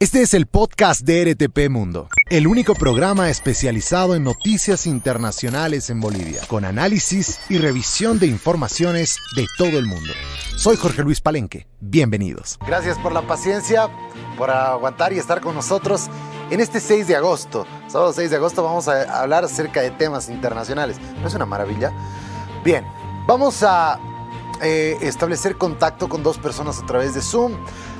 Este es el podcast de RTP Mundo, el único programa especializado en noticias internacionales en Bolivia, con análisis y revisión de informaciones de todo el mundo. Soy Jorge Luis Palenque, bienvenidos. Gracias por la paciencia, por aguantar y estar con nosotros en este 6 de agosto. Sábado 6 de agosto vamos a hablar acerca de temas internacionales. ¿No es una maravilla? Bien, vamos a establecer contacto con dos personas a través de Zoom.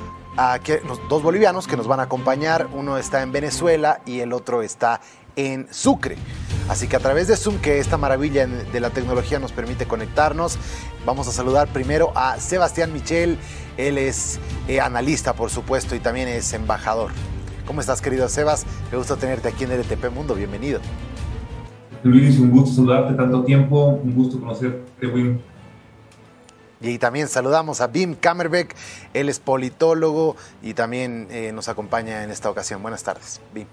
Dos bolivianos que nos van a acompañar. Uno está en Venezuela y el otro está en Sucre. Así que a través de Zoom, que esta maravilla de la tecnología nos permite conectarnos, vamos a saludar primero a Sebastián Michel. Él es analista, por supuesto, y también es embajador. ¿Cómo estás, querido Sebas? Me gusta tenerte aquí en RTP Mundo. Bienvenido. Luis, un gusto saludarte tanto tiempo. Un gusto conocerte, Wim. Y también saludamos a Wim Kamerbeek. Él es politólogo y también nos acompaña en esta ocasión. Buenas tardes, Wim.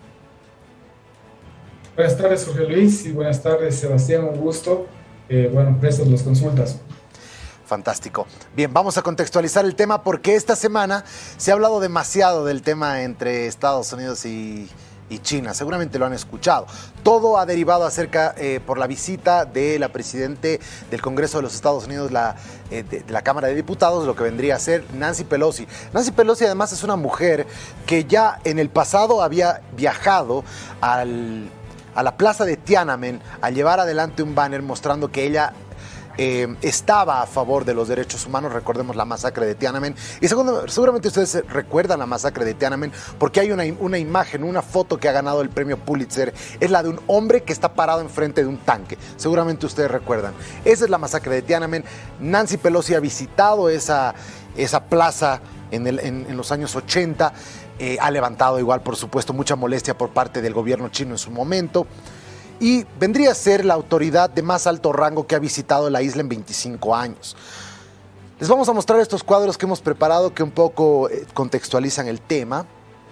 Buenas tardes, Jorge Luis, y buenas tardes, Sebastián. Un gusto. Prestos las consultas. Fantástico. Bien, vamos a contextualizar el tema porque esta semana se ha hablado demasiado del tema entre Estados Unidos y China. Seguramente lo han escuchado. Todo ha derivado por la visita de la presidente del Congreso de los Estados Unidos, de la Cámara de Diputados, lo que vendría a ser Nancy Pelosi. Nancy Pelosi además es una mujer que ya en el pasado había viajado a la plaza de Tiananmen a llevar adelante un banner mostrando que ella estaba a favor de los derechos humanos. Recordemos la masacre de Tiananmen. Y seguramente ustedes recuerdan la masacre de Tiananmen porque hay una imagen, una foto que ha ganado el premio Pulitzer. Es la de un hombre que está parado enfrente de un tanque. Seguramente ustedes recuerdan. Esa es la masacre de Tiananmen. Nancy Pelosi ha visitado esa plaza en los años 80. Ha levantado igual, por supuesto, mucha molestia por parte del gobierno chino en su momento. Y vendría a ser la autoridad de más alto rango que ha visitado la isla en 25 años. Les vamos a mostrar estos cuadros que hemos preparado que un poco contextualizan el tema.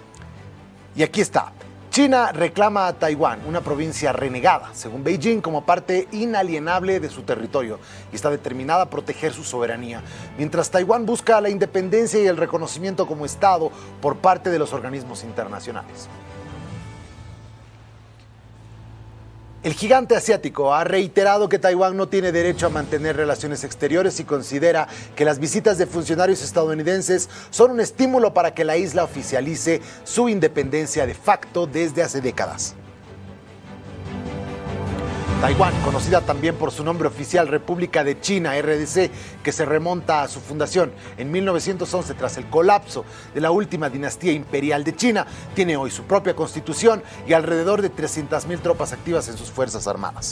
Y aquí está. China reclama a Taiwán, una provincia renegada, según Beijing, como parte inalienable de su territorio y está determinada a proteger su soberanía, mientras Taiwán busca la independencia y el reconocimiento como Estado por parte de los organismos internacionales. El gigante asiático ha reiterado que Taiwán no tiene derecho a mantener relaciones exteriores y considera que las visitas de funcionarios estadounidenses son un estímulo para que la isla oficialice su independencia de facto desde hace décadas. Taiwán, conocida también por su nombre oficial República de China, RDC, que se remonta a su fundación en 1911 tras el colapso de la última dinastía imperial de China, tiene hoy su propia constitución y alrededor de 300.000 tropas activas en sus fuerzas armadas.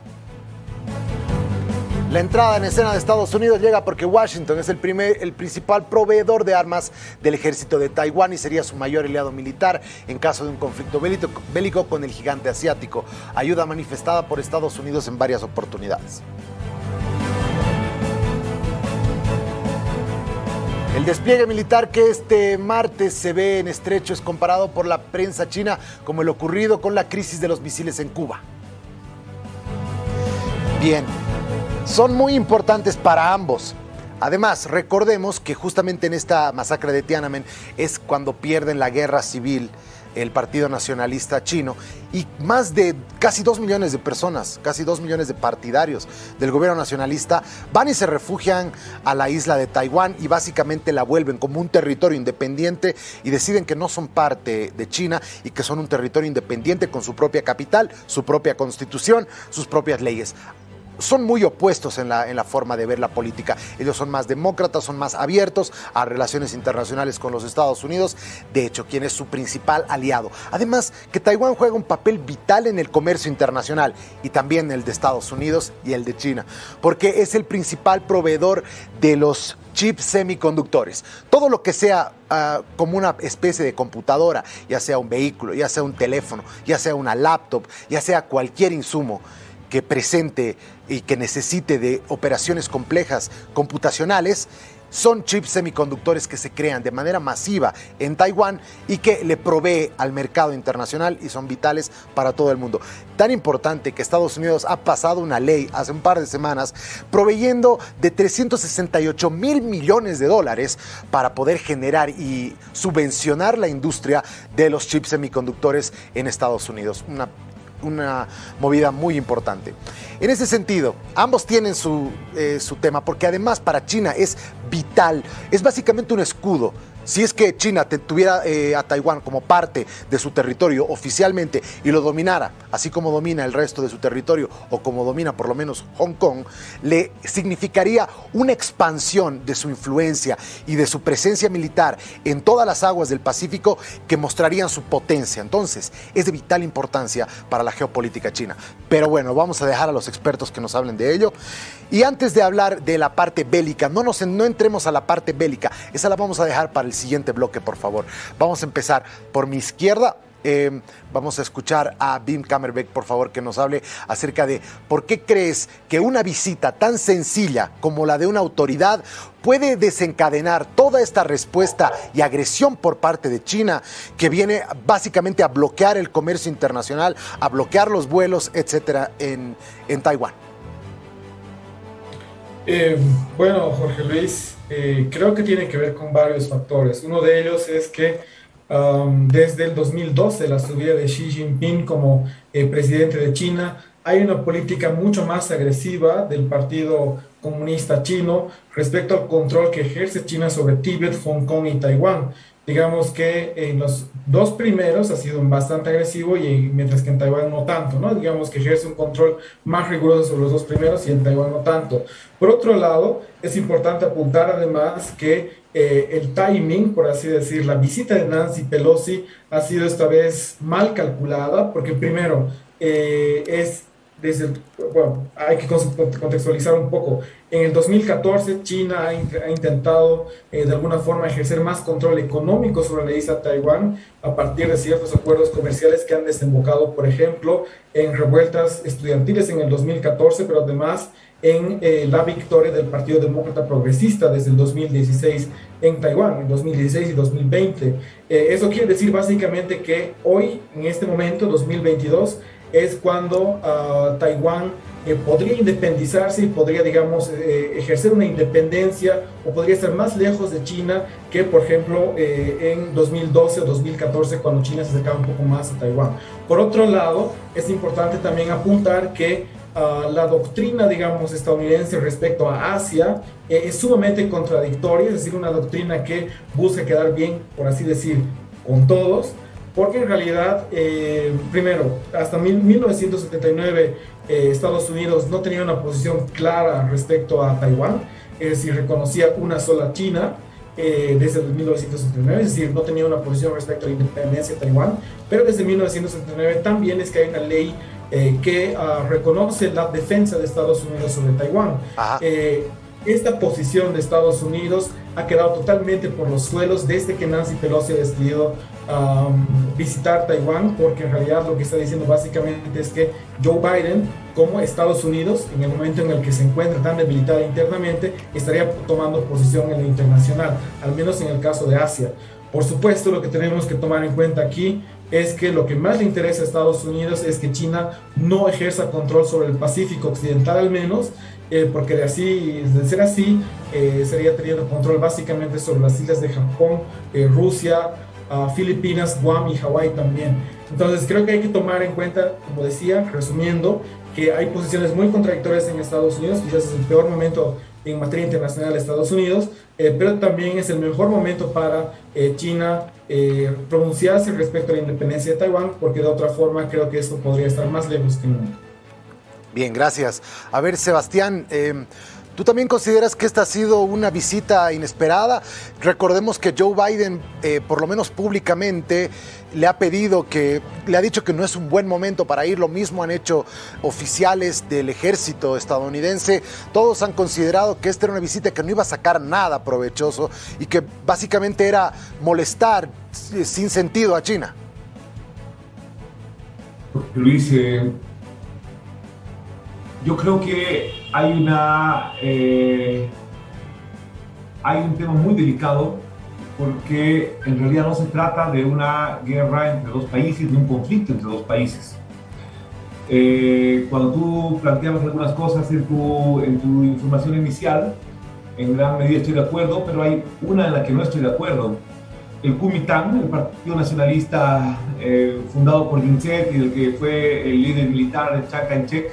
La entrada en escena de Estados Unidos llega porque Washington es el principal proveedor de armas del ejército de Taiwán y sería su mayor aliado militar en caso de un conflicto bélico con el gigante asiático, ayuda manifestada por Estados Unidos en varias oportunidades. El despliegue militar que este martes se ve en estrecho es comparado por la prensa china como el ocurrido con la crisis de los misiles en Cuba. Bien. Son muy importantes para ambos. Además, recordemos que justamente en esta masacre de Tiananmen es cuando pierden la guerra civil el Partido Nacionalista Chino y más de casi 2 millones de personas, casi 2 millones de partidarios del gobierno nacionalista van y se refugian a la isla de Taiwán y básicamente la vuelven como un territorio independiente y deciden que no son parte de China y que son un territorio independiente con su propia capital, su propia constitución, sus propias leyes. Son muy opuestos en la forma de ver la política. Ellos son más demócratas, son más abiertos a relaciones internacionales con los Estados Unidos. De hecho, quien es su principal aliado. Además, que Taiwán juega un papel vital en el comercio internacional y también el de Estados Unidos y el de China, porque es el principal proveedor de los chips semiconductores. Todo lo que sea como una especie de computadora, ya sea un vehículo, ya sea un teléfono, ya sea una laptop, ya sea cualquier insumo que presente y que necesite de operaciones complejas computacionales, son chips semiconductores que se crean de manera masiva en Taiwán y que le provee al mercado internacional y son vitales para todo el mundo. Tan importante que Estados Unidos ha pasado una ley hace un par de semanas proveyendo de 368 mil millones de dólares para poder generar y subvencionar la industria de los chips semiconductores en Estados Unidos. Una movida muy importante. En ese sentido, ambos tienen su tema, porque además para China es vital, es básicamente un escudo. Si es que China tuviera a Taiwán como parte de su territorio oficialmente y lo dominara, así como domina el resto de su territorio o como domina por lo menos Hong Kong, le significaría una expansión de su influencia y de su presencia militar en todas las aguas del Pacífico que mostrarían su potencia. Entonces, es de vital importancia para la geopolítica china. Pero bueno, vamos a dejar a los expertos que nos hablen de ello. Y antes de hablar de la parte bélica, no entremos a la parte bélica, esa la vamos a dejar para el siguiente bloque, por favor. Vamos a empezar por mi izquierda. Vamos a escuchar a Bim Kamerbeek, por favor, que nos hable acerca de por qué crees que una visita tan sencilla como la de una autoridad puede desencadenar toda esta respuesta y agresión por parte de China, que viene básicamente a bloquear el comercio internacional, a bloquear los vuelos, etcétera, en Taiwán. Bueno, Jorge Luis, creo que tiene que ver con varios factores. Uno de ellos es que desde el 2012, la subida de Xi Jinping como presidente de China, hay una política mucho más agresiva del Partido Comunista Chino respecto al control que ejerce China sobre Tíbet, Hong Kong y Taiwán. Digamos que en los dos primeros ha sido bastante agresivo y mientras que en Taiwán no tanto, ¿no? Digamos que ejerce un control más riguroso sobre los dos primeros y en Taiwán no tanto. Por otro lado, es importante apuntar además que el timing, por así decir, la visita de Nancy Pelosi ha sido esta vez mal calculada porque primero bueno, hay que contextualizar un poco. En el 2014, China ha intentado de alguna forma ejercer más control económico sobre la isla Taiwán a partir de ciertos acuerdos comerciales que han desembocado, por ejemplo, en revueltas estudiantiles en el 2014, pero además en la victoria del Partido Demócrata Progresista desde el 2016 en Taiwán, en 2016 y 2020. Eso quiere decir básicamente que hoy, en este momento, 2022, es cuando Taiwán podría independizarse y podría, digamos, ejercer una independencia o podría estar más lejos de China que, por ejemplo, en 2012 o 2014, cuando China se acercaba un poco más a Taiwán. Por otro lado, es importante también apuntar que la doctrina, digamos, estadounidense respecto a Asia es sumamente contradictoria, es decir, una doctrina que busca quedar bien, por así decir, con todos, porque en realidad, primero, hasta 1979 Estados Unidos no tenía una posición clara respecto a Taiwán, es decir, reconocía una sola China desde 1979, es decir, no tenía una posición respecto a la independencia de Taiwán, pero desde 1979 también es que hay una ley que reconoce la defensa de Estados Unidos sobre Taiwán. Esta posición de Estados Unidos ha quedado totalmente por los suelos desde que Nancy Pelosi ha decidido visitar Taiwán, porque en realidad lo que está diciendo básicamente es que Joe Biden, como Estados Unidos, en el momento en el que se encuentra tan debilitada internamente, estaría tomando posición en lo internacional, al menos en el caso de Asia. Por supuesto, lo que tenemos que tomar en cuenta aquí es que lo que más le interesa a Estados Unidos es que China no ejerza control sobre el Pacífico Occidental al menos, porque de ser así, sería teniendo control básicamente sobre las islas de Japón, Rusia, Filipinas, Guam y Hawái también. Entonces creo que hay que tomar en cuenta, como decía, resumiendo, que hay posiciones muy contradictorias en Estados Unidos, quizás es el peor momento en materia internacional de Estados Unidos, pero también es el mejor momento para China pronunciarse respecto a la independencia de Taiwán, porque de otra forma creo que esto podría estar más lejos que nunca. Bien, gracias. A ver, Sebastián, ¿tú también consideras que esta ha sido una visita inesperada? Recordemos que Joe Biden, por lo menos públicamente, le ha dicho que no es un buen momento para ir. Lo mismo han hecho oficiales del ejército estadounidense. Todos han considerado que esta era una visita que no iba a sacar nada provechoso y que básicamente era molestar sin sentido a China. Luis, yo creo que hay hay un tema muy delicado porque en realidad no se trata de una guerra entre dos países, de un conflicto entre dos países. Cuando tú planteabas algunas cosas en tu información inicial, en gran medida estoy de acuerdo, pero hay una en la que no estoy de acuerdo. El Kuomintang, el partido nacionalista fundado por Vincent y del que fue el líder militar de Chiang Kai-shek,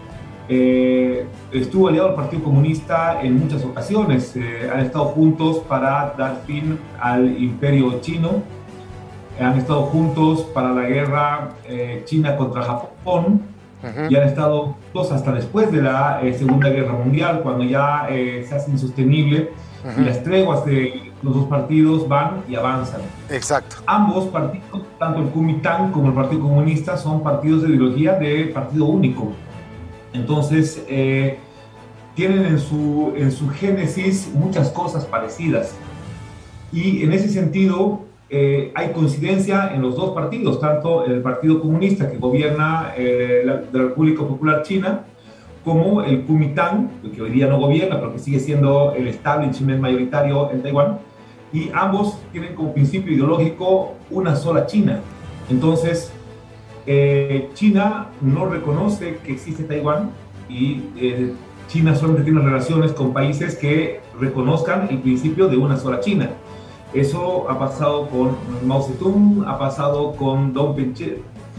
estuvo aliado al Partido Comunista en muchas ocasiones. Han estado juntos para dar fin al imperio chino, han estado juntos para la guerra China contra Japón, y han estado juntos hasta después de la Segunda Guerra Mundial, cuando ya se hace insostenible y las treguas de los dos partidos van y avanzan. Exacto. Ambos partidos, tanto el Kuomintang como el Partido Comunista, son partidos de ideología de partido único. Entonces, tienen en su génesis muchas cosas parecidas. Y en ese sentido, hay coincidencia en los dos partidos, tanto el Partido Comunista, que gobierna la República Popular China, como el Kuomintang, que hoy día no gobierna, pero que sigue siendo el establishment mayoritario en Taiwán, y ambos tienen como principio ideológico una sola China. Entonces, China no reconoce que existe Taiwán y China solamente tiene relaciones con países que reconozcan el principio de una sola China. Eso ha pasado con Mao Zedong, ha pasado con Deng Xiaoping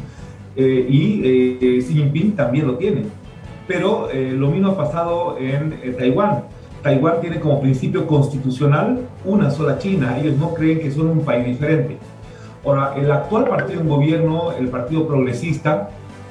y Xi Jinping también lo tiene. Pero lo mismo ha pasado en Taiwán. Taiwán tiene como principio constitucional una sola China. Ellos no creen que son un país diferente. Ahora, el actual partido en gobierno, el Partido Progresista,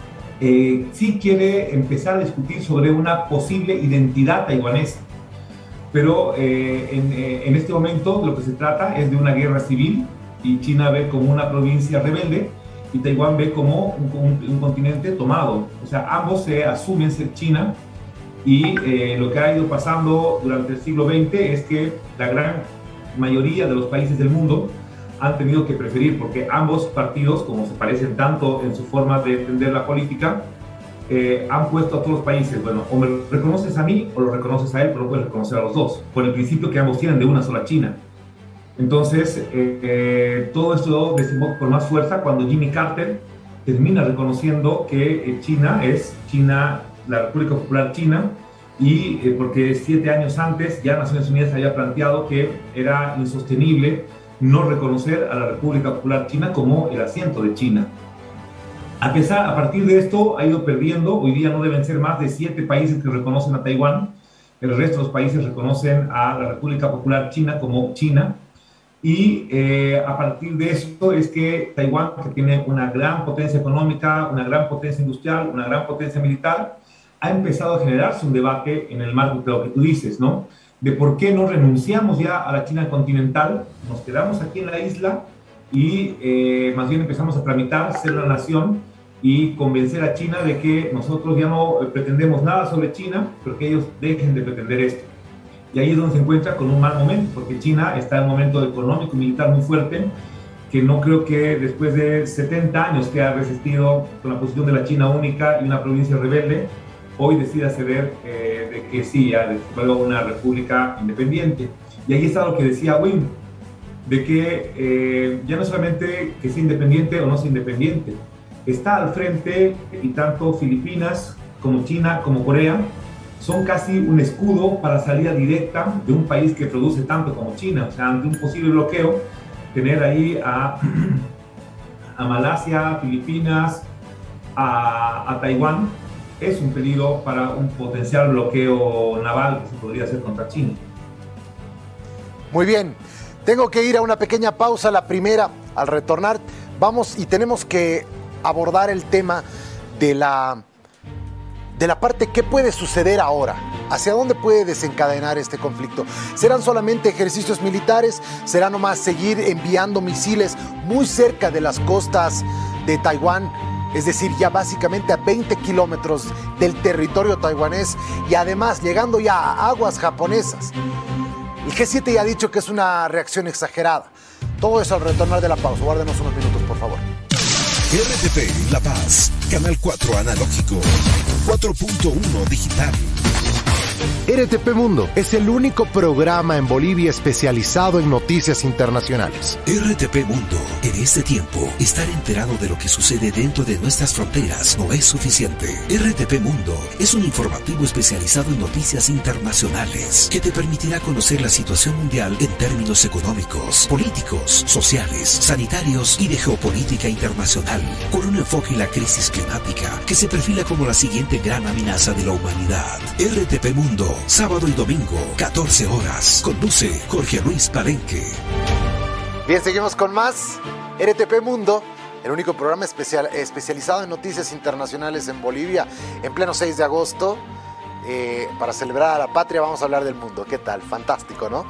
sí quiere empezar a discutir sobre una posible identidad taiwanesa. Pero en este momento de lo que se trata es de una guerra civil, y China ve como una provincia rebelde y Taiwán ve como un continente tomado. O sea, ambos se asumen ser China, y lo que ha ido pasando durante el siglo XX es que la gran mayoría de los países del mundo han tenido que preferir, porque ambos partidos, como se parecen tanto en su forma de entender la política, han puesto a todos los países, bueno, o me reconoces a mí o lo reconoces a él, pero no puedes reconocer a los dos, por el principio que ambos tienen de una sola China. Entonces, todo esto desemboca con más fuerza cuando Jimmy Carter termina reconociendo que China es China, la República Popular China, y porque 7 años antes ya Naciones Unidas había planteado que era insostenible no reconocer a la República Popular China como el asiento de China. A partir de esto ha ido perdiendo. Hoy día no deben ser más de 7 países que reconocen a Taiwán. El resto de los países reconocen a la República Popular China como China. Y a partir de esto es que Taiwán, que tiene una gran potencia económica, una gran potencia industrial, una gran potencia militar, ha empezado a generarse un debate en el marco de lo que tú dices, ¿no? De por qué no renunciamos ya a la China continental, nos quedamos aquí en la isla y más bien empezamos a tramitar ser la nación y convencer a China de que nosotros ya no pretendemos nada sobre China, pero que ellos dejen de pretender esto. Y ahí es donde se encuentra con un mal momento, porque China está en un momento económico y militar muy fuerte, que no creo que después de 70 años que ha resistido con la posición de la China única y una provincia rebelde, hoy decida ceder de que sí, ya vuelva una república independiente. Y ahí está lo que decía Wim, de que ya no solamente que sea independiente o no sea independiente, está al frente, y tanto Filipinas como China como Corea son casi un escudo para salida directa de un país que produce tanto como China. O sea, ante un posible bloqueo, tener ahí a Malasia, Filipinas, a Taiwán, es un peligro para un potencial bloqueo naval que se podría hacer contra China. Muy bien, tengo que ir a una pequeña pausa, la primera. Al retornar vamos y tenemos que abordar el tema de la parte que puede suceder ahora, hacia dónde puede desencadenar este conflicto. ¿Serán solamente ejercicios militares? ¿Será nomás seguir enviando misiles muy cerca de las costas de Taiwán? Es decir, ya básicamente a 20 kilómetros del territorio taiwanés y además llegando ya a aguas japonesas. El G7 ya ha dicho que es una reacción exagerada. Todo eso al retornar de la pausa. Guárdenos unos minutos, por favor. RTP La Paz, Canal 4 analógico, 4.1 digital. RTP Mundo es el único programa en Bolivia especializado en noticias internacionales. RTP Mundo. En este tiempo, estar enterado de lo que sucede dentro de nuestras fronteras no es suficiente. RTP Mundo es un informativo especializado en noticias internacionales que te permitirá conocer la situación mundial en términos económicos, políticos, sociales, sanitarios y de geopolítica internacional, con un enfoque en la crisis climática que se perfila como la siguiente gran amenaza de la humanidad. RTP Mundo, sábado y domingo, 14 horas. Conduce Jorge Luis Palenque. Bien, seguimos con más RTP Mundo, el único programa especializado en noticias internacionales en Bolivia. En pleno 6 de agosto, para celebrar a la patria, vamos a hablar del mundo. ¿Qué tal? Fantástico, ¿no?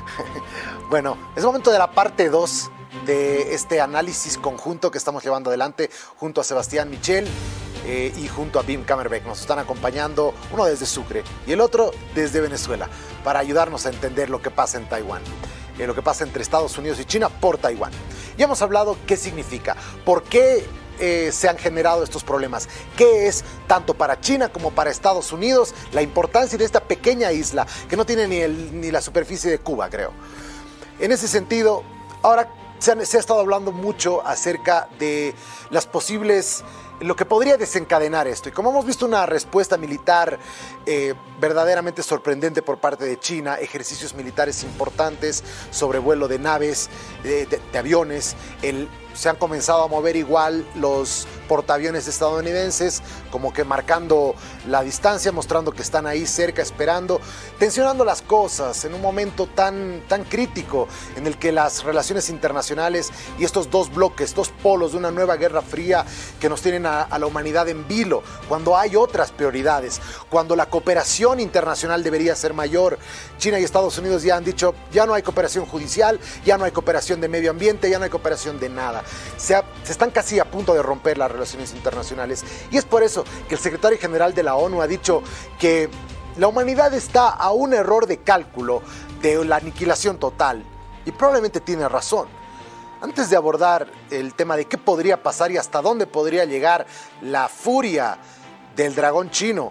Bueno, es momento de la parte 2 de este análisis conjunto que estamos llevando adelante junto a Sebastián Michel y junto a Bim Kamerbeck. Nos están acompañando, uno desde Sucre y el otro desde Venezuela, para ayudarnos a entender lo que pasa en Taiwán, lo que pasa entre Estados Unidos y China por Taiwán. Ya hemos hablado qué significa, por qué se han generado estos problemas, qué es tanto para China como para Estados Unidos la importancia de esta pequeña isla que no tiene ni la superficie de Cuba, creo. En ese sentido, ahora se ha estado hablando mucho acerca de las posibles, lo que podría desencadenar esto. Y como hemos visto una respuesta militar verdaderamente sorprendente por parte de China, ejercicios militares importantes, sobrevuelo de naves, de aviones, se han comenzado a mover igual los portaaviones estadounidenses, como que marcando la distancia, mostrando que están ahí cerca, esperando, tensionando las cosas en un momento tan crítico en el que las relaciones internacionales y estos dos bloques, dos polos de una nueva guerra fría que nos tienen a la humanidad en vilo, cuando hay otras prioridades, cuando la cooperación internacional debería ser mayor. China y Estados Unidos ya han dicho, ya no hay cooperación judicial, ya no hay cooperación de medio ambiente, ya no hay cooperación de nada. Se están casi a punto de romper las relaciones internacionales, y es por eso que el secretario general de la ONU ha dicho que la humanidad está a un error de cálculo de la aniquilación total, y probablemente tiene razón. Antes de abordar el tema de qué podría pasar y hasta dónde podría llegar la furia del dragón chino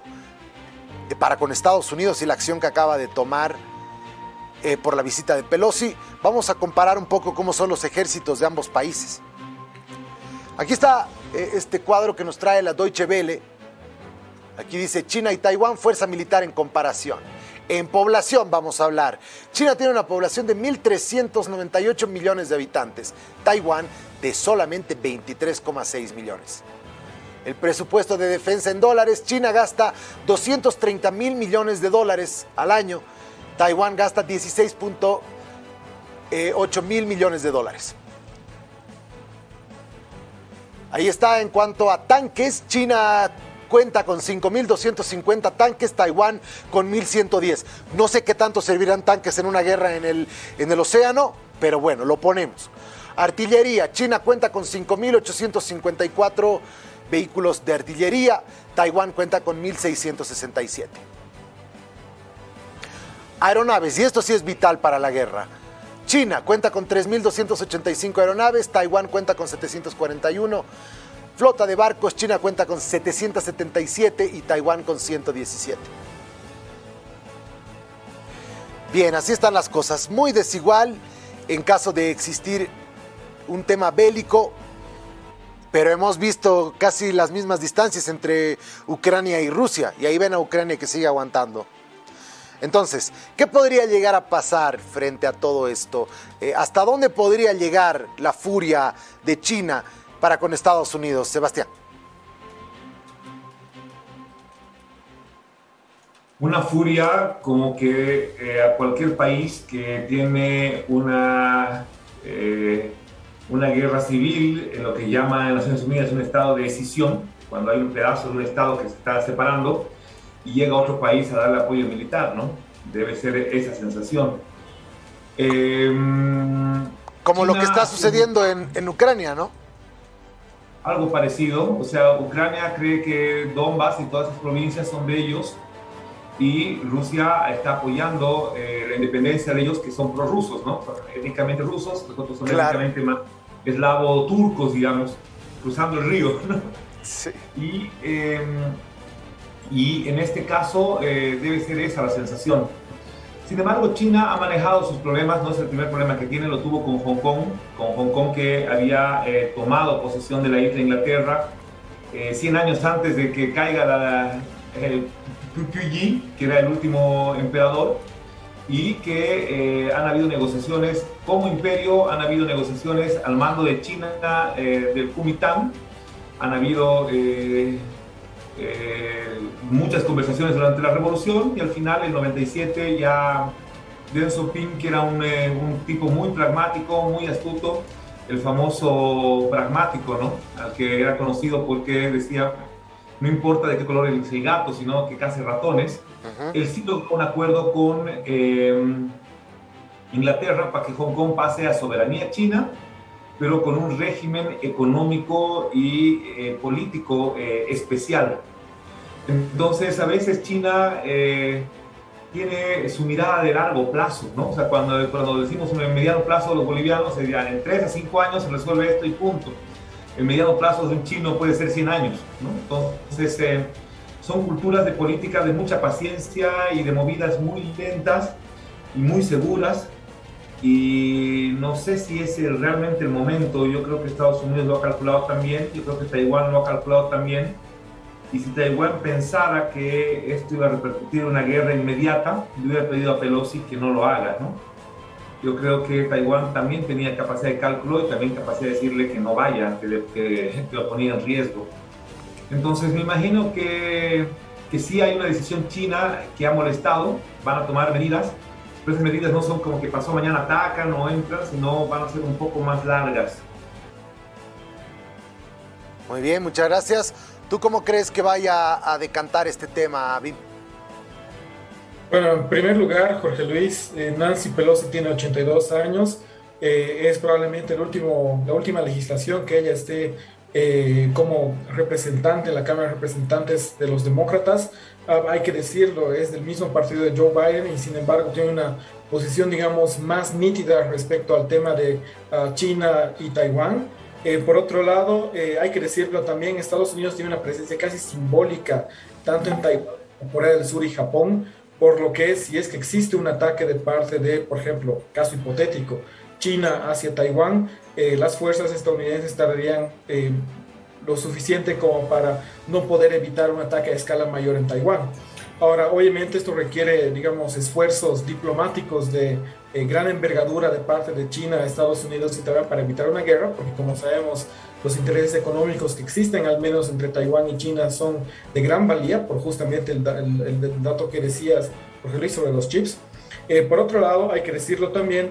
para con Estados Unidos y la acción que acaba de tomar por la visita de Pelosi, vamos a comparar un poco cómo son los ejércitos de ambos países. Aquí está este cuadro que nos trae la Deutsche Welle. Aquí dice China y Taiwán, fuerza militar en comparación. En población vamos a hablar. China tiene una población de 1.398 millones de habitantes. Taiwán de solamente 23,6 millones. El presupuesto de defensa en dólares, China gasta 230 mil millones de dólares al año. Taiwán gasta 16.8 mil millones de dólares. Ahí está. En cuanto a tanques, China cuenta con 5.250 tanques, Taiwán con 1.110. No sé qué tanto servirán tanques en una guerra en el océano, pero bueno, lo ponemos. Artillería, China cuenta con 5.854 vehículos de artillería, Taiwán cuenta con 1.667. Aeronaves, y esto sí es vital para la guerra. China cuenta con 3.285 aeronaves, Taiwán cuenta con 741. Flota de barcos, China cuenta con 777 y Taiwán con 117. Bien, así están las cosas. Muy desigual en caso de existir un tema bélico, pero hemos visto casi las mismas distancias entre Ucrania y Rusia, y ahí ven a Ucrania que sigue aguantando. Entonces, ¿qué podría llegar a pasar frente a todo esto? ¿Hasta dónde podría llegar la furia de China para con Estados Unidos? Sebastián. Una furia como que a cualquier país que tiene una guerra civil, en lo que llama en Naciones Unidas un estado de decisión, cuando hay un pedazo de un estado que se está separando y llega otro país a darle apoyo militar, ¿no? Debe ser esa sensación. Como China, lo que está sucediendo en Ucrania, ¿no? Algo parecido. O sea, Ucrania cree que Donbass y todas esas provincias son de ellos, y Rusia está apoyando la independencia de ellos, que son prorrusos, ¿no? Étnicamente rusos, los otros son étnicamente más eslavo-turcos, digamos, cruzando el río, ¿no? Sí. Y y en este caso debe ser esa la sensación. Sin embargo, China ha manejado sus problemas, no es el primer problema que tiene, lo tuvo con Hong Kong que había tomado posesión de la isla Inglaterra 100 años antes de que caiga Puyi, que era el último emperador, y que han habido negociaciones como imperio, han habido negociaciones al mando de China del Kuomintang, han habido muchas conversaciones durante la revolución, y al final, en el 97, ya Deng Xiaoping, que era un tipo muy pragmático, muy astuto, el famoso pragmático, ¿no? Al que era conocido porque decía, no importa de qué color es el gato, sino que case ratones. Él sí logró un acuerdo con Inglaterra para que Hong Kong pase a soberanía china, pero con un régimen económico y político especial. Entonces, a veces China tiene su mirada de largo plazo, ¿no? O sea, cuando decimos en mediano plazo, los bolivianos serían en 3 a 5 años se resuelve esto y punto. El mediano plazo de un chino puede ser 100 años, ¿no? Entonces, son culturas de política de mucha paciencia y de movidas muy lentas y muy seguras. Y no sé si es realmente el momento. Yo creo que Estados Unidos lo ha calculado también, yo creo que Taiwán lo ha calculado también. Y si Taiwán pensara que esto iba a repercutir en una guerra inmediata, le hubiera pedido a Pelosi que no lo haga, ¿no? Yo creo que Taiwán también tenía capacidad de cálculo y también capacidad de decirle que no vaya, que lo ponía en riesgo. Entonces me imagino que sí hay una decisión china que ha molestado, van a tomar medidas, pero esas medidas no son como que pasó mañana atacan o entran, sino van a ser un poco más largas. Muy bien, muchas gracias. ¿Tú cómo crees que vaya a decantar este tema, Bim? Bueno, en primer lugar, Jorge Luis, Nancy Pelosi tiene 82 años, es probablemente la última legislación que ella esté como representante en la Cámara de Representantes de los Demócratas. Hay que decirlo, es del mismo partido de Joe Biden y sin embargo tiene una posición, digamos, más nítida respecto al tema de China y Taiwán. Por otro lado, hay que decirlo también, Estados Unidos tiene una presencia casi simbólica, tanto en Taiwán como Corea del Sur y Japón, por lo que si es que existe un ataque de parte de, por ejemplo, caso hipotético, China hacia Taiwán, las fuerzas estadounidenses tardarían lo suficiente como para no poder evitar un ataque a escala mayor en Taiwán. Ahora, obviamente esto requiere, digamos, esfuerzos diplomáticos de gran envergadura de parte de China, Estados Unidos y Taiwán para evitar una guerra, porque como sabemos, los intereses económicos que existen, al menos entre Taiwán y China, son de gran valía, por justamente el dato que decías, Jorge Luis, sobre los chips. Por otro lado, hay que decirlo también,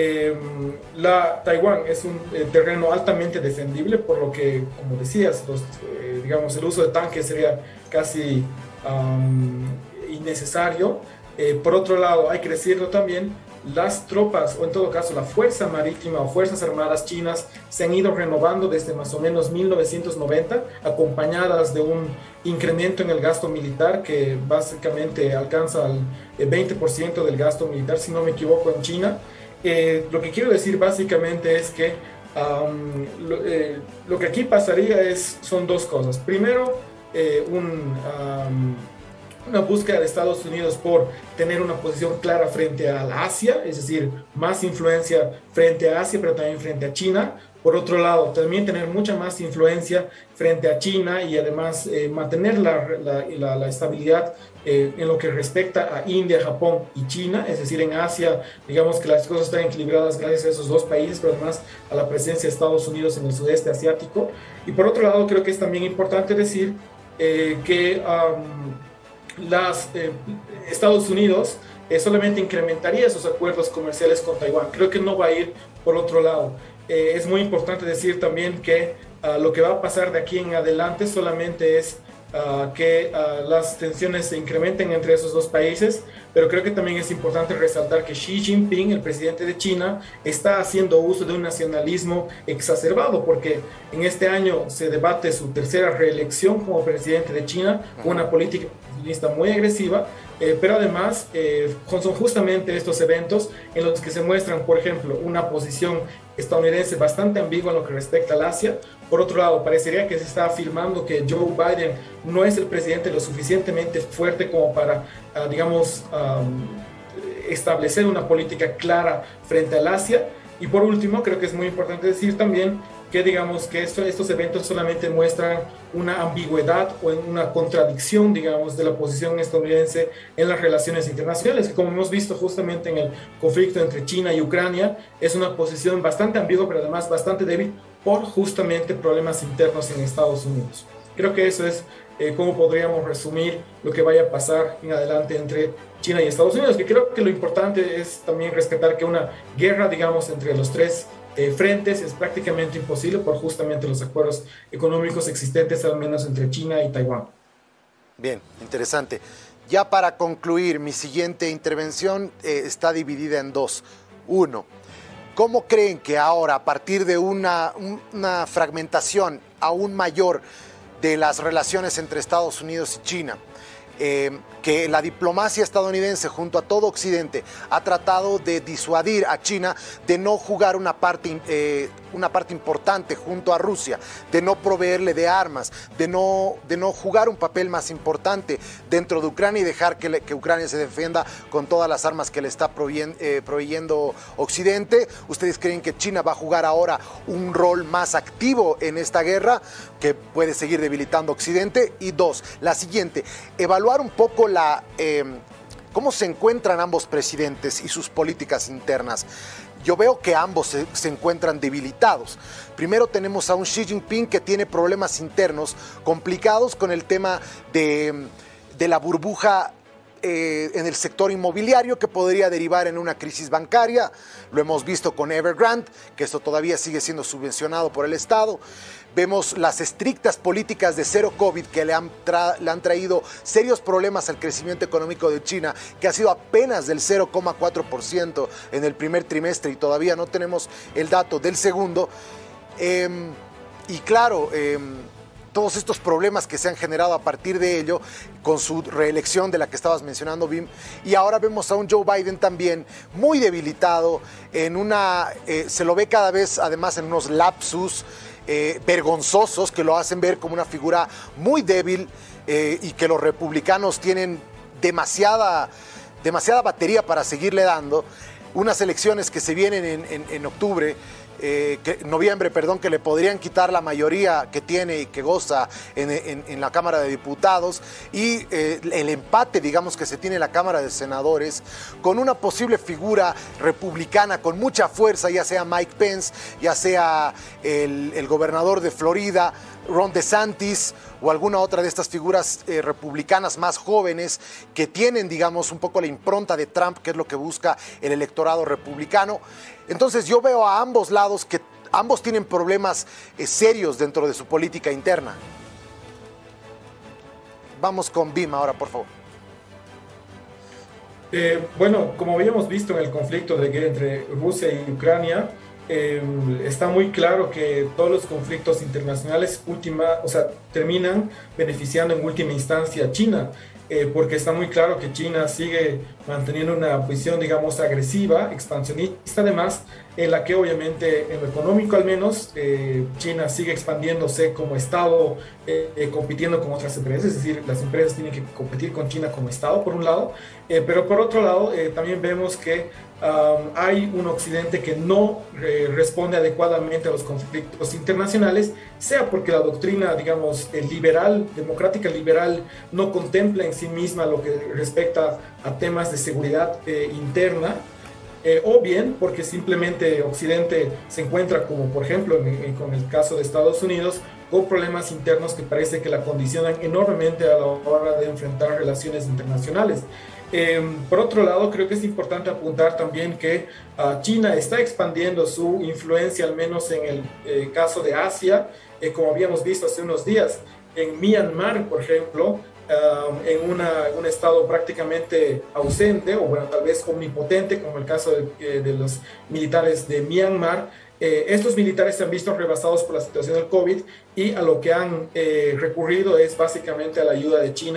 Taiwán es un terreno altamente defendible, por lo que, como decías, digamos, el uso de tanques sería casi innecesario. Por otro lado, hay que decirlo también, las tropas, o en todo caso la fuerza marítima o fuerzas armadas chinas se han ido renovando desde más o menos 1990, acompañadas de un incremento en el gasto militar que básicamente alcanza el 20% del gasto militar, si no me equivoco, en China. Lo que quiero decir básicamente es que lo que aquí pasaría son dos cosas. Primero, una búsqueda de Estados Unidos por tener una posición clara frente a Asia, es decir, más influencia frente a Asia, pero también frente a China. Por otro lado, también tener mucha más influencia frente a China y además mantener la estabilidad en lo que respecta a India, Japón y China, es decir, en Asia, digamos que las cosas están equilibradas gracias a esos dos países, pero además a la presencia de Estados Unidos en el sudeste asiático. Y por otro lado, creo que es también importante decir que Estados Unidos solamente incrementaría esos acuerdos comerciales con Taiwán. Creo que no va a ir por otro lado. Es muy importante decir también que lo que va a pasar de aquí en adelante solamente es que las tensiones se incrementen entre esos dos países, pero creo que también es importante resaltar que Xi Jinping, el presidente de China, está haciendo uso de un nacionalismo exacerbado, porque en este año se debate su tercera reelección como presidente de China, con una política expansionista muy agresiva, pero además son justamente estos eventos en los que se muestran, por ejemplo, una posición estadounidense bastante ambigua en lo que respecta al Asia. Por otro lado, parecería que se está afirmando que Joe Biden no es el presidente lo suficientemente fuerte como para, digamos, establecer una política clara frente al Asia. Y por último, creo que es muy importante decir también que digamos que estos eventos solamente muestran una ambigüedad o una contradicción, digamos, de la posición estadounidense en las relaciones internacionales, que como hemos visto justamente en el conflicto entre China y Ucrania, es una posición bastante ambigua, pero además bastante débil por justamente problemas internos en Estados Unidos. Creo que eso es cómo podríamos resumir lo que vaya a pasar en adelante entre China y Estados Unidos, que creo que lo importante es también rescatar que una guerra, digamos, entre los tres frentes es prácticamente imposible por justamente los acuerdos económicos existentes, al menos entre China y Taiwán. Bien, interesante. Ya para concluir, mi siguiente intervención está dividida en dos. Uno, ¿cómo creen que ahora, a partir de una fragmentación aún mayor de las relaciones entre Estados Unidos y China, que la diplomacia estadounidense junto a todo Occidente ha tratado de disuadir a China de no jugar una parte importante junto a Rusia, de no proveerle de armas, de no jugar un papel más importante dentro de Ucrania y dejar que Ucrania se defienda con todas las armas que le está proveyendo Occidente? ¿Ustedes creen que China va a jugar ahora un rol más activo en esta guerra que puede seguir debilitando Occidente? Y dos, la siguiente, evaluar un poco cómo se encuentran ambos presidentes y sus políticas internas. Yo veo que ambos se encuentran debilitados. Primero tenemos a un Xi Jinping que tiene problemas internos complicados con el tema de la burbuja en el sector inmobiliario que podría derivar en una crisis bancaria. Lo hemos visto con Evergrande, que esto todavía sigue siendo subvencionado por el Estado. Vemos las estrictas políticas de cero COVID que le han traído serios problemas al crecimiento económico de China, que ha sido apenas del 0,4% en el primer trimestre y todavía no tenemos el dato del segundo. Y claro, todos estos problemas que se han generado a partir de ello, con su reelección de la que estabas mencionando, Bim, y ahora vemos a un Joe Biden también muy debilitado, se lo ve cada vez además en unos lapsus vergonzosos que lo hacen ver como una figura muy débil y que los republicanos tienen demasiada batería para seguirle dando. Unas elecciones que se vienen en octubre, noviembre, que le podrían quitar la mayoría que tiene y que goza en la Cámara de Diputados, y el empate, digamos, que se tiene en la Cámara de Senadores, con una posible figura republicana con mucha fuerza, ya sea Mike Pence, ya sea el gobernador de Florida, Ron DeSantis, o alguna otra de estas figuras republicanas más jóvenes que tienen, digamos, un poco la impronta de Trump, que es lo que busca el electorado republicano. Entonces yo veo a ambos lados que ambos tienen problemas serios dentro de su política interna. Vamos con Bim ahora, por favor. Bueno, como habíamos visto en el conflicto entre Rusia y Ucrania, está muy claro que todos los conflictos internacionales terminan beneficiando en última instancia a China, porque está muy claro que China sigue manteniendo una posición, digamos, agresiva, expansionista, además, en la que obviamente en lo económico al menos China sigue expandiéndose como Estado, compitiendo con otras empresas, es decir, las empresas tienen que competir con China como Estado por un lado, pero por otro lado también vemos que hay un Occidente que no responde adecuadamente a los conflictos internacionales, sea porque la doctrina, digamos, democrática liberal, no contempla en sí misma lo que respecta a temas de seguridad interna, o bien porque simplemente Occidente se encuentra, como por ejemplo con el caso de Estados Unidos, con problemas internos que parece que la condicionan enormemente a la hora de enfrentar relaciones internacionales. Por otro lado, creo que es importante apuntar también que China está expandiendo su influencia, al menos en el caso de Asia, como habíamos visto hace unos días, en Myanmar, por ejemplo, en un estado prácticamente ausente, o bueno, tal vez omnipotente, como el caso de los militares de Myanmar. Estos militares se han visto rebasados por la situación del COVID y a lo que han recurrido es básicamente a la ayuda de China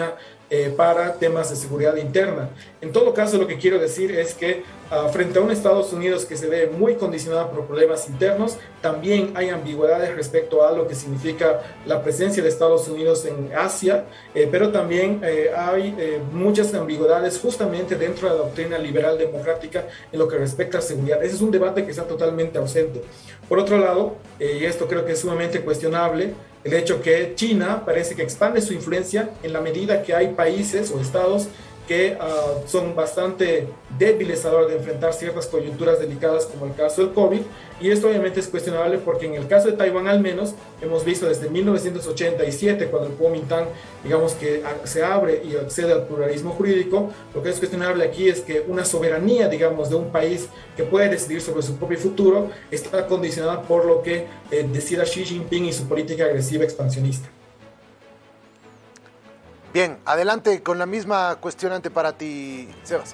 para temas de seguridad interna. En todo caso, lo que quiero decir es que frente a un Estados Unidos que se ve muy condicionado por problemas internos, también hay ambigüedades respecto a lo que significa la presencia de Estados Unidos en Asia, pero también hay muchas ambigüedades justamente dentro de la doctrina liberal democrática en lo que respecta a seguridad. Ese es un debate que está totalmente ausente. Por otro lado, y esto creo que es sumamente cuestionable, el hecho que China parece que expande su influencia en la medida que hay países o estados que son bastante débiles a la hora de enfrentar ciertas coyunturas delicadas como el caso del COVID, y esto obviamente es cuestionable porque en el caso de Taiwán al menos hemos visto desde 1987 cuando el Kuomintang digamos que se abre y accede al pluralismo jurídico. Lo que es cuestionable aquí es que una soberanía digamos de un país que puede decidir sobre su propio futuro está condicionada por lo que decida Xi Jinping y su política agresiva expansionista. Bien, adelante con la misma cuestionante para ti, Sebas.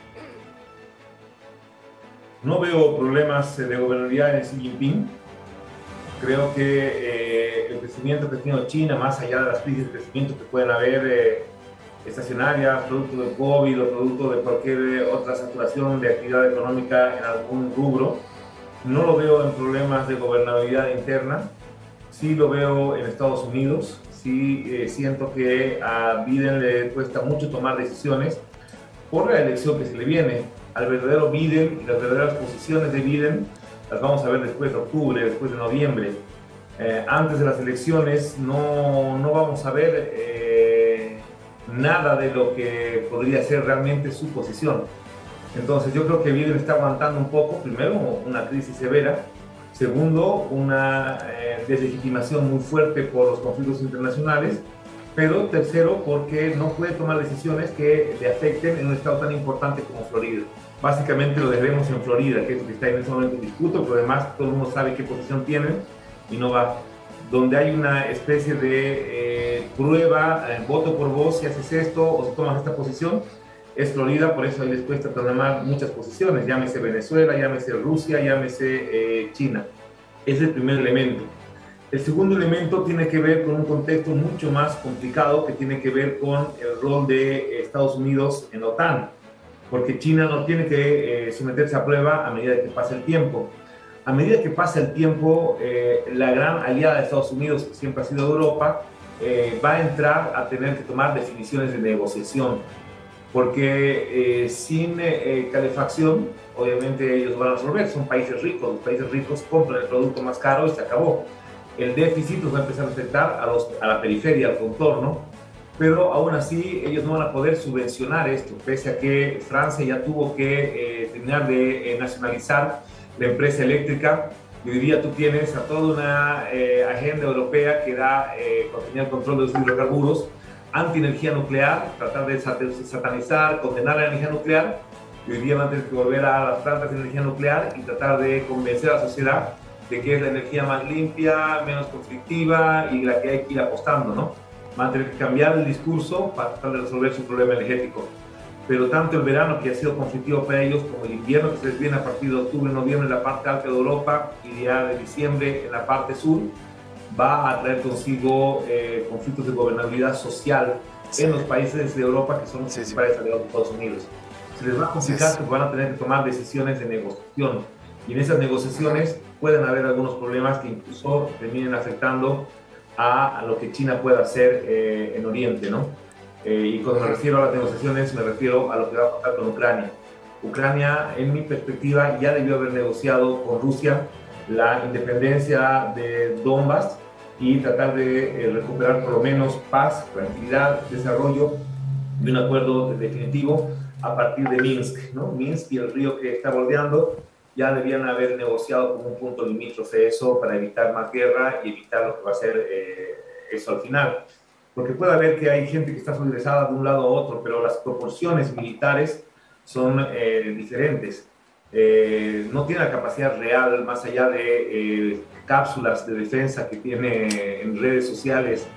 No veo problemas de gobernabilidad en Xi Jinping. Creo que el crecimiento que ha tenido China, más allá de las crisis de crecimiento que pueden haber estacionarias, producto del COVID o producto de cualquier otra saturación de actividad económica en algún rubro, no lo veo en problemas de gobernabilidad interna. Sí lo veo en Estados Unidos. Sí, siento que a Biden le cuesta mucho tomar decisiones por la elección que se le viene. Al verdadero Biden y las verdaderas posiciones de Biden las vamos a ver después de octubre, después de noviembre. Antes de las elecciones no vamos a ver nada de lo que podría ser realmente su posición. Entonces yo creo que Biden está aguantando un poco, primero una crisis severa, segundo, una deslegitimación muy fuerte por los conflictos internacionales, pero tercero, porque no puede tomar decisiones que le afecten en un estado tan importante como Florida. Básicamente lo debemos en Florida, que es lo que está en este momento en disputa, pero además todo el mundo sabe qué posición tienen y no va. Donde hay una especie de prueba, voto por voz, si haces esto o si tomas esta posición, es Florida, por eso ahí les cuesta tomar muchas posiciones, llámese Venezuela, llámese Rusia, llámese China. Es el primer elemento. El segundo elemento tiene que ver con un contexto mucho más complicado que tiene que ver con el rol de Estados Unidos en la OTAN, porque China no tiene que someterse a prueba a medida que pasa el tiempo. A medida que pasa el tiempo, la gran aliada de Estados Unidos, que siempre ha sido Europa, va a entrar a tener que tomar definiciones de negociación, porque sin calefacción, obviamente ellos van a resolver, son países ricos, los países ricos compran el producto más caro y se acabó. El déficit los va a empezar a afectar a la periferia, al contorno, pero aún así ellos no van a poder subvencionar esto, pese a que Francia ya tuvo que terminar de nacionalizar la empresa eléctrica, y hoy día tú tienes a toda una agenda europea que da tenía el control de los hidrocarburos, anti-energía nuclear, tratar de satanizar, condenar la energía nuclear, y hoy día van a tener que volver a las plantas de energía nuclear y tratar de convencer a la sociedad de que es la energía más limpia, menos conflictiva y la que hay que ir apostando, ¿no? Van a tener que cambiar el discurso para tratar de resolver su problema energético. Pero tanto el verano, que ha sido conflictivo para ellos, como el invierno, que se les viene a partir de octubre, noviembre en la parte alta de Europa y ya de diciembre en la parte sur, va a traer consigo conflictos de gobernabilidad social en los países de Europa que son los principales aliados de Estados Unidos. Se les va a complicar porque van a tener que tomar decisiones de negociación, y en esas negociaciones pueden haber algunos problemas que incluso terminen afectando a lo que China pueda hacer en Oriente, ¿no? Y cuando me refiero a las negociaciones, me refiero a lo que va a pasar con Ucrania. Ucrania, en mi perspectiva, ya debió haber negociado con Rusia la independencia de Donbass y tratar de recuperar por lo menos paz, tranquilidad, desarrollo de un acuerdo definitivo a partir de Minsk, ¿no? Minsk y el río que está bordeando ya debían haber negociado como un punto limítrofe eso para evitar más guerra y evitar lo que va a ser eso al final. Porque puede haber que hay gente que está solidarizada de un lado a otro, pero las proporciones militares son diferentes. No tiene la capacidad real, más allá de cápsulas de defensa que tiene en redes sociales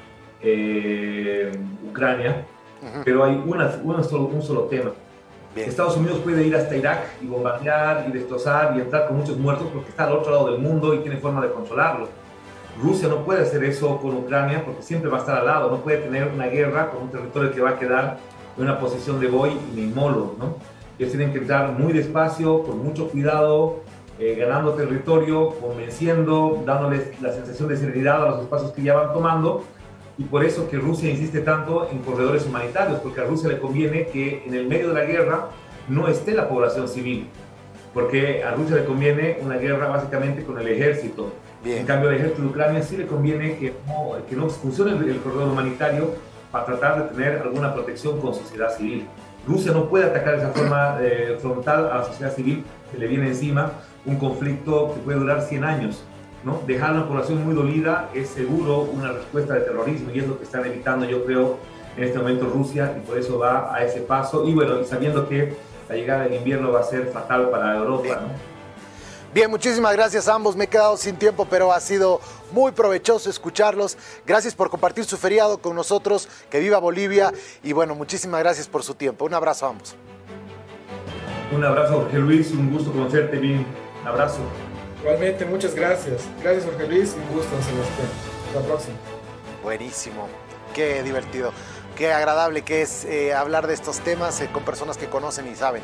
Ucrania, pero hay un solo tema. Bien. Estados Unidos puede ir hasta Irak y bombardear y destrozar y entrar con muchos muertos porque está al otro lado del mundo y tiene forma de controlarlo. Rusia no puede hacer eso con Ucrania porque siempre va a estar al lado, no puede tener una guerra con un territorio que va a quedar en una posición de voy y me inmolo, ¿no? Ellos tienen que entrar muy despacio, con mucho cuidado, ganando territorio, convenciendo, dándoles la sensación de serenidad a los espacios que ya van tomando, y por eso que Rusia insiste tanto en corredores humanitarios, porque a Rusia le conviene que en el medio de la guerra no esté la población civil, porque a Rusia le conviene una guerra básicamente con el ejército. Bien. En cambio, al ejército de Ucrania sí le conviene que no funcione el corredor humanitario para tratar de tener alguna protección con sociedad civil. Rusia no puede atacar de esa forma frontal a la sociedad civil que le viene encima un conflicto que puede durar 100 años, ¿no? Dejar a una población muy dolida es seguro una respuesta de terrorismo, y es lo que están evitando, yo creo, en este momento Rusia, y por eso va a ese paso, y bueno, sabiendo que la llegada del invierno va a ser fatal para Europa, ¿no? Bien, muchísimas gracias a ambos. Me he quedado sin tiempo, pero ha sido muy provechoso escucharlos. Gracias por compartir su feriado con nosotros. Que viva Bolivia. Y bueno, muchísimas gracias por su tiempo. Un abrazo a ambos. Un abrazo, Jorge Luis. Un gusto conocerte bien. Un abrazo. Igualmente, muchas gracias. Gracias, Jorge Luis. Un gusto, Sebastián. Hasta la próxima. Buenísimo. Qué divertido. Qué agradable que es hablar de estos temas con personas que conocen y saben.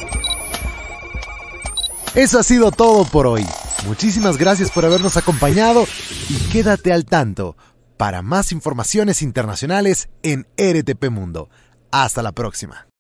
Eso ha sido todo por hoy. Muchísimas gracias por habernos acompañado y quédate al tanto para más informaciones internacionales en RTP Mundo. Hasta la próxima.